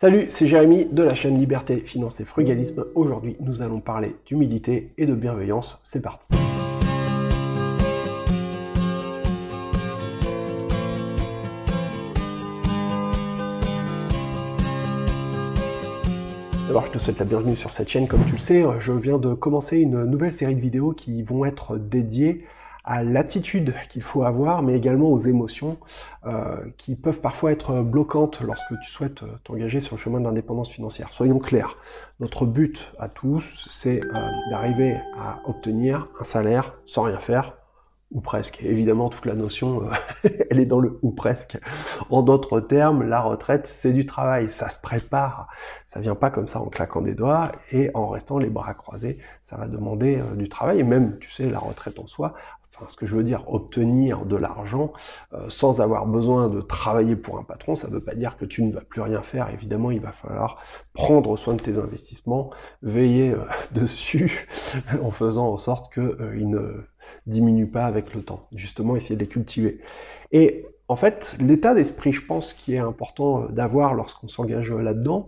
Salut, c'est Jérémy de la chaîne Liberté, Finance et Frugalisme. Aujourd'hui, nous allons parler d'humilité et de bienveillance. C'est parti. D'abord, je te souhaite la bienvenue sur cette chaîne. Comme tu le sais, je viens de commencer une nouvelle série de vidéos qui vont être dédiées à l'attitude qu'il faut avoir, mais également aux émotions qui peuvent parfois être bloquantes lorsque tu souhaites t'engager sur le chemin de l'indépendance financière. Soyons clairs, notre but à tous, c'est d'arriver à obtenir un salaire sans rien faire, ou presque. Évidemment, toute la notion, elle est dans le « ou presque ». En d'autres termes, la retraite, c'est du travail, ça se prépare. Ça vient pas comme ça en claquant des doigts et en restant les bras croisés. Ça va demander du travail, et même, tu sais, la retraite en soi, enfin, ce que je veux dire, obtenir de l'argent sans avoir besoin de travailler pour un patron, ça ne veut pas dire que tu ne vas plus rien faire. Évidemment, il va falloir prendre soin de tes investissements, veiller dessus en faisant en sorte qu'ils ne diminuent pas avec le temps. Justement, essayer de les cultiver. Et en fait, l'état d'esprit, je pense, qui est important d'avoir lorsqu'on s'engage là-dedans,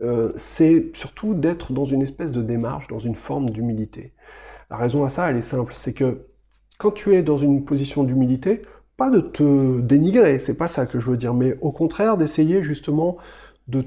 c'est surtout d'être dans une espèce de démarche, dans une forme d'humilité. La raison à ça, elle est simple, c'est que quand tu es dans une position d'humilité, pas de te dénigrer, c'est pas ça que je veux dire, mais au contraire d'essayer justement de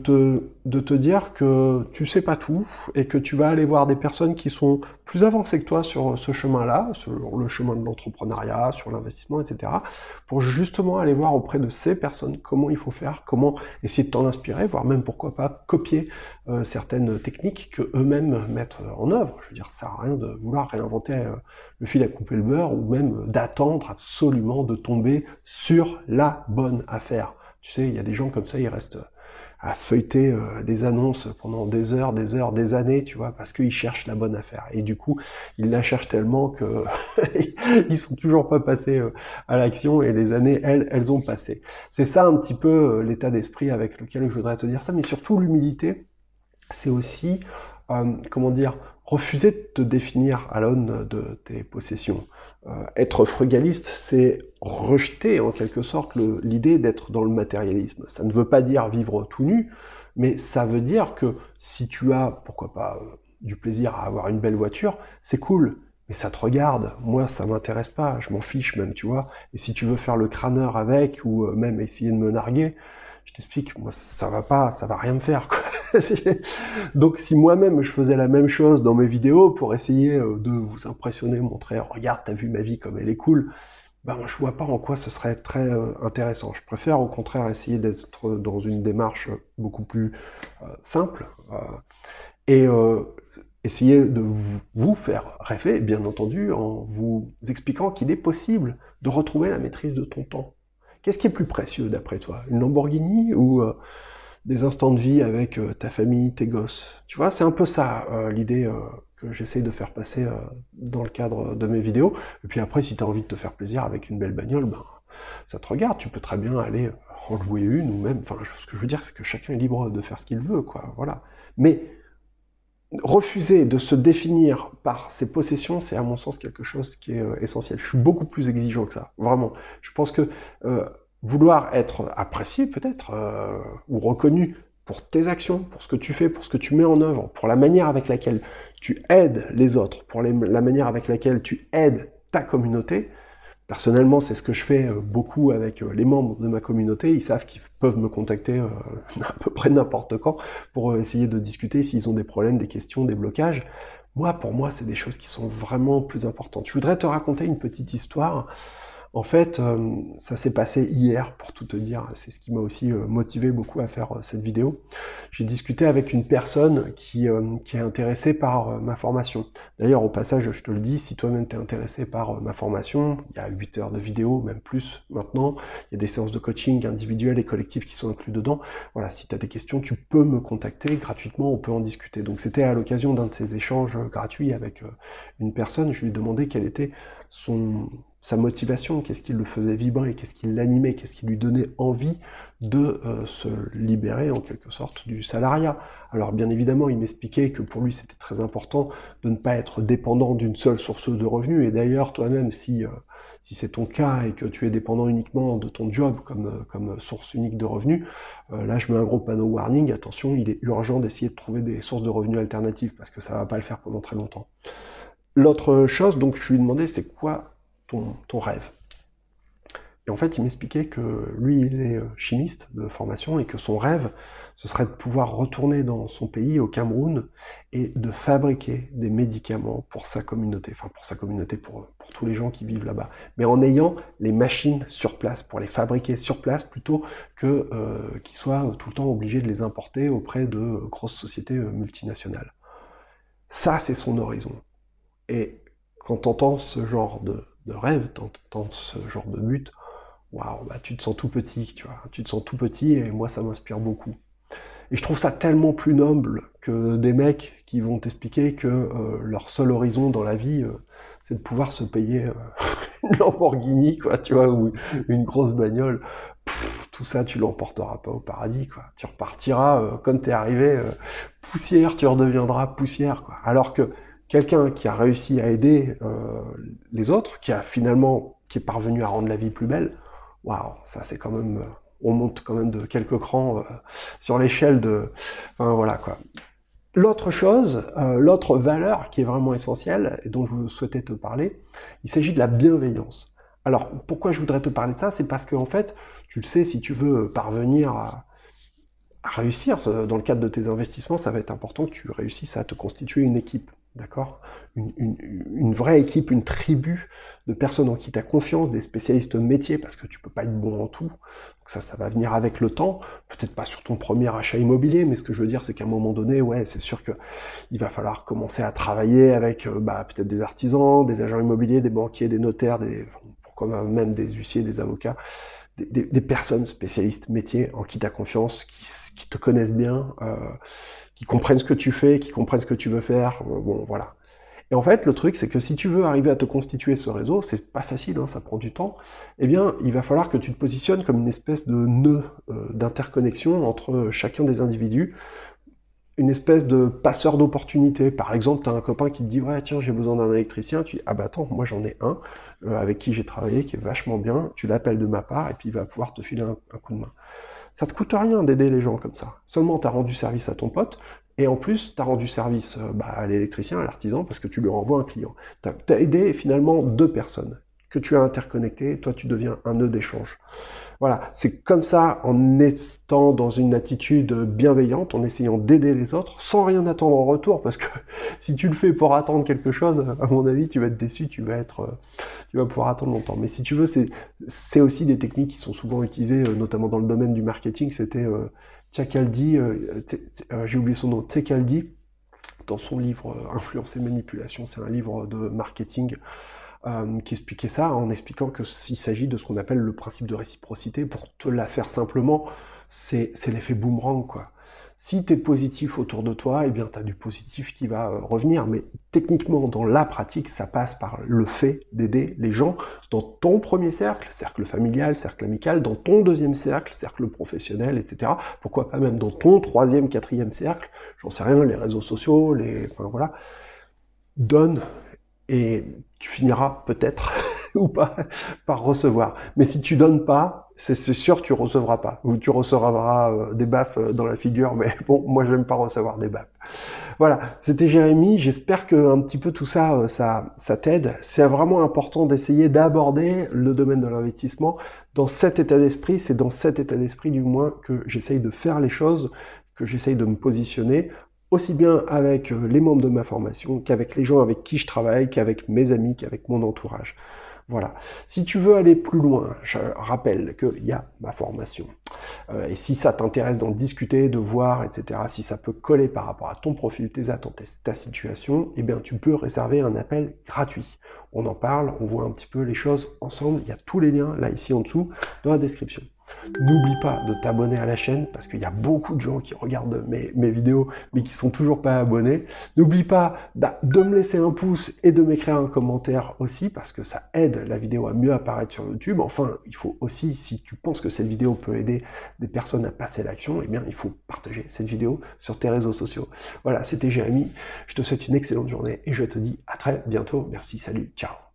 te dire que tu sais pas tout et que tu vas aller voir des personnes qui sont plus avancées que toi sur ce chemin-là, sur le chemin de l'entrepreneuriat, sur l'investissement, etc., pour justement aller voir auprès de ces personnes comment il faut faire, comment essayer de t'en inspirer, voire même pourquoi pas copier certaines techniques que eux-mêmes mettent en œuvre. Je veux dire, ça sert à rien de vouloir réinventer le fil à couper le beurre ou même d'attendre absolument de tomber sur la bonne affaire. Tu sais, il y a des gens comme ça, ils restent à feuilleter des annonces pendant des heures, des années, tu vois, parce qu'ils cherchent la bonne affaire. Et du coup, ils la cherchent tellement que ils sont toujours pas passés à l'action et les années, elles ont passé. C'est ça un petit peu l'état d'esprit avec lequel je voudrais te dire ça, mais surtout l'humilité, c'est aussi, comment dire, refuser de te définir à l'aune de tes possessions. Être frugaliste, c'est rejeter en quelque sorte l'idée d'être dans le matérialisme. Ça ne veut pas dire vivre tout nu, mais ça veut dire que si tu as, pourquoi pas, du plaisir à avoir une belle voiture, c'est cool, mais ça te regarde. Moi, ça m'intéresse pas, je m'en fiche même, tu vois. Et si tu veux faire le crâneur avec, ou même essayer de me narguer, je t'explique, moi ça va rien me faire, quoi. Donc si moi-même je faisais la même chose dans mes vidéos pour essayer de vous impressionner, montrer, regarde, t'as vu ma vie comme elle est cool, ben je vois pas en quoi ce serait très intéressant. Je préfère au contraire essayer d'être dans une démarche beaucoup plus simple et essayer de vous faire rêver, bien entendu, en vous expliquant qu'il est possible de retrouver la maîtrise de ton temps. Qu'est-ce qui est plus précieux d'après toi? Une Lamborghini ou des instants de vie avec ta famille, tes gosses? Tu vois, c'est un peu ça l'idée que j'essaye de faire passer dans le cadre de mes vidéos. Et puis après, si tu as envie de te faire plaisir avec une belle bagnole, ben, ça te regarde. Tu peux très bien aller en louer une ou même... Enfin, ce que je veux dire, c'est que chacun est libre de faire ce qu'il veut, quoi. Voilà. Mais refuser de se définir par ses possessions, c'est à mon sens quelque chose qui est essentiel. Je suis beaucoup plus exigeant que ça, vraiment. Je pense que vouloir être apprécié peut-être, ou reconnu pour tes actions, pour ce que tu fais, pour ce que tu mets en œuvre, pour la manière avec laquelle tu aides les autres, pour la manière avec laquelle tu aides ta communauté. Personnellement, c'est ce que je fais beaucoup avec les membres de ma communauté. Ils savent qu'ils peuvent me contacter à peu près n'importe quand pour essayer de discuter s'ils ont des problèmes, des questions, des blocages. Moi, pour moi, c'est des choses qui sont vraiment plus importantes. Je voudrais te raconter une petite histoire. En fait, ça s'est passé hier, pour tout te dire. C'est ce qui m'a aussi motivé beaucoup à faire cette vidéo. J'ai discuté avec une personne qui est intéressée par ma formation. D'ailleurs, au passage, je te le dis, si toi-même t'es intéressé par ma formation, il y a 8 heures de vidéo, même plus maintenant. Il y a des séances de coaching individuelles et collectives qui sont inclus dedans. Voilà, si tu as des questions, tu peux me contacter gratuitement, on peut en discuter. Donc c'était à l'occasion d'un de ces échanges gratuits avec une personne. Je lui ai demandé quelle était sa motivation, qu'est-ce qui le faisait vibrer, qu'est-ce qui l'animait, qu'est-ce qui lui donnait envie de se libérer en quelque sorte du salariat. Alors bien évidemment, il m'expliquait que pour lui c'était très important de ne pas être dépendant d'une seule source de revenus, et d'ailleurs toi-même, si si c'est ton cas et que tu es dépendant uniquement de ton job comme source unique de revenus, là je mets un gros panneau warning, attention, il est urgent d'essayer de trouver des sources de revenus alternatives parce que ça va pas le faire pendant très longtemps. L'autre chose, donc je lui ai demandé, c'est quoi ton rêve? Et en fait, il m'expliquait que lui, il est chimiste de formation et que son rêve, ce serait de pouvoir retourner dans son pays, au Cameroun, et de fabriquer des médicaments pour sa communauté, enfin pour sa communauté, pour tous les gens qui vivent là-bas, mais en ayant les machines sur place, pour les fabriquer sur place, plutôt que qu'ils soient tout le temps obligés de les importer auprès de grosses sociétés multinationales. Ça, c'est son horizon. Et quand tu entends ce genre de rêve, t'entends ce genre de but, waouh, bah tu te sens tout petit, tu vois. Tu te sens tout petit et moi, ça m'inspire beaucoup. Et je trouve ça tellement plus noble que des mecs qui vont t'expliquer que leur seul horizon dans la vie, c'est de pouvoir se payer une Lamborghini, quoi, tu vois, ou une grosse bagnole. Pff, tout ça, tu l'emporteras pas au paradis, quoi. Tu repartiras comme t'es arrivé, poussière, tu redeviendras poussière, quoi. Alors que quelqu'un qui a réussi à aider les autres, qui est parvenu à rendre la vie plus belle, waouh, ça c'est quand même, on monte quand même de quelques crans sur l'échelle de, enfin voilà quoi. L'autre chose, l'autre valeur qui est vraiment essentielle et dont je souhaitais te parler, il s'agit de la bienveillance. Alors pourquoi je voudrais te parler de ça, c'est parce qu'en fait, tu le sais, si tu veux parvenir à réussir dans le cadre de tes investissements, ça va être important que tu réussisses à te constituer une équipe, d'accord, une vraie équipe, une tribu de personnes en qui tu as confiance, des spécialistes métiers, parce que tu peux pas être bon en tout. Donc ça va venir avec le temps, peut-être pas sur ton premier achat immobilier, mais ce que je veux dire, c'est qu'à un moment donné, ouais, c'est sûr qu'il va falloir commencer à travailler avec peut-être des artisans, des agents immobiliers, des banquiers, des notaires, pourquoi même des huissiers, des avocats, des personnes spécialistes métiers en qui tu as confiance, qui te connaissent bien, qui comprennent ce que tu fais, qui comprennent ce que tu veux faire, bon voilà. Et en fait, le truc, c'est que si tu veux arriver à te constituer ce réseau, c'est pas facile, hein, ça prend du temps, eh bien, il va falloir que tu te positionnes comme une espèce de nœud d'interconnexion entre chacun des individus, une espèce de passeur d'opportunités. Par exemple, tu as un copain qui te dit « Ouais, tiens, j'ai besoin d'un électricien. » Tu dis « Ah bah attends, moi j'en ai un avec qui j'ai travaillé, qui est vachement bien. » Tu l'appelles de ma part et puis il va pouvoir te filer un coup de main. Ça te coûte rien d'aider les gens comme ça. Seulement, tu as rendu service à ton pote, et en plus, tu as rendu service à l'électricien, à l'artisan, parce que tu lui renvoies un client. Tu as aidé finalement deux personnes que tu as interconnectées, et toi tu deviens un nœud d'échange. Voilà, c'est comme ça, en étant dans une attitude bienveillante, en essayant d'aider les autres, sans rien attendre en retour, parce que si tu le fais pour attendre quelque chose, à mon avis, tu vas être déçu, tu vas pouvoir attendre longtemps. Mais si tu veux, c'est aussi des techniques qui sont souvent utilisées, notamment dans le domaine du marketing. C'était Tchakaldi, j'ai oublié son nom, Tchakaldi, dans son livre Influence et manipulation, c'est un livre de marketing, qui expliquait ça en expliquant qu'il s'agit de ce qu'on appelle le principe de réciprocité. Pour te la faire simplement, c'est l'effet boomerang, quoi. Si tu es positif autour de toi, eh bien tu as du positif qui va revenir. Mais techniquement, dans la pratique, ça passe par le fait d'aider les gens dans ton premier cercle, cercle familial, cercle amical, dans ton deuxième cercle, cercle professionnel, etc. Pourquoi pas même dans ton troisième, quatrième cercle, j'en sais rien, les réseaux sociaux, enfin voilà. Donne et tu finiras peut-être ou pas par recevoir. Mais si tu donnes pas, c'est sûr tu recevras pas. Ou tu recevras des baffes dans la figure, mais bon, moi j'aime pas recevoir des baffes. Voilà, c'était Jérémy, j'espère que un petit peu tout ça, ça t'aide. C'est vraiment important d'essayer d'aborder le domaine de l'investissement dans cet état d'esprit, c'est dans cet état d'esprit du moins que j'essaye de faire les choses, que j'essaye de me positionner, aussi bien avec les membres de ma formation, qu'avec les gens avec qui je travaille, qu'avec mes amis, qu'avec mon entourage. Voilà. Si tu veux aller plus loin, je rappelle qu'il y a ma formation. Et si ça t'intéresse d'en discuter, de voir, etc., si ça peut coller par rapport à ton profil, tes attentes, ta situation, eh bien tu peux réserver un appel gratuit. On en parle, on voit un petit peu les choses ensemble. Il y a tous les liens là, ici en dessous, dans la description. N'oublie pas de t'abonner à la chaîne parce qu'il y a beaucoup de gens qui regardent mes vidéos mais qui sont toujours pas abonnés. N'oublie pas de me laisser un pouce et de m'écrire un commentaire aussi parce que ça aide la vidéo à mieux apparaître sur YouTube. Enfin, il faut aussi, si tu penses que cette vidéo peut aider des personnes à passer à l'action, eh bien il faut partager cette vidéo sur tes réseaux sociaux. Voilà, c'était Jérémy. Je te souhaite une excellente journée et je te dis à très bientôt. Merci, salut, ciao.